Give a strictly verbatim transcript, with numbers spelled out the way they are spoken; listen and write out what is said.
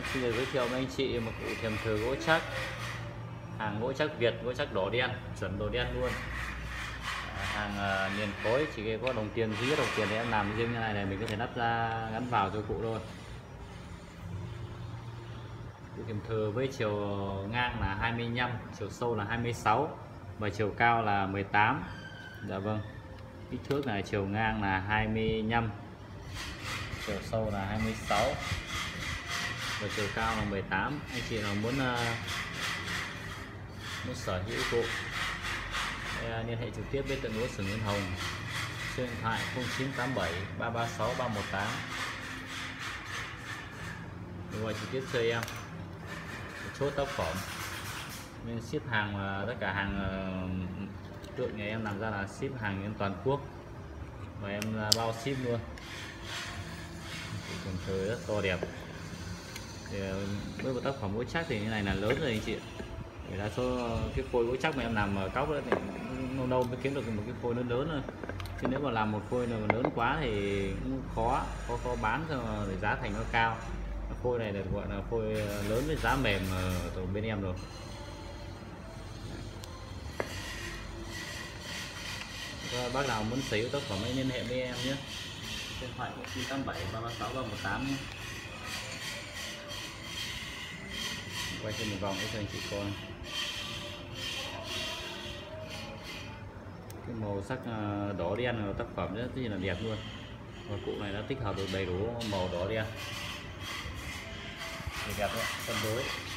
Xin được giới thiệu với anh chị một cụ thềm thờ gỗ chắc, hàng gỗ chắc Việt, gỗ chắc đỏ đen, chuẩn đỏ đen luôn. Hàng uh, miền khối, chỉ có đồng tiền duy nhất, đồng tiền thì em làm riêng như này này, mình có thể lắp ra gắn vào cho cụ thôi. Cụ thềm thờ với chiều ngang là hai mươi lăm, chiều sâu là hai mươi sáu và chiều cao là mười tám. Dạ vâng. Kích thước là chiều ngang là hai mươi lăm, chiều sâu là hai mươi sáu và chiều cao là mười tám. Anh chị nào muốn uh, muốn sở hữu cụ, liên hệ trực tiếp với tận gỗ Sừng Nguyên Hồng, số điện thoại không chín tám bảy ba ba sáu ba một tám. Gọi trực tiếp cho em chốt tác phẩm, nên ship hàng và tất cả hàng tượng nhà em làm ra là ship hàng trên toàn quốc và em bao ship luôn. Còn thời rất to đẹp. Thì với một tác phẩm gỗ chắc thì như này là lớn rồi anh chị. Vì đa số cái phôi gỗ chắc mà em làm cóc đó thì lâu lâu mới kiếm được một cái phôi lớn lớn thôi. Chứ nếu mà làm một phôi nào mà lớn quá thì cũng khó khó khó bán cho để giá thành nó cao. Phôi này được gọi là phôi lớn với giá mềm ở bên em rồi. Và bác nào muốn sở hữu tác phẩm hãy liên hệ với em nhé. Điện thoại chín tám bảy ba ba sáu ba một tám nhé. Quay trên một vòng cho anh chị coi. Cái màu sắc đỏ đen là tác phẩm rất là đẹp luôn. Và cụ này đã tích hợp được đầy đủ màu đỏ đen. Đẹp đấy, cân đối.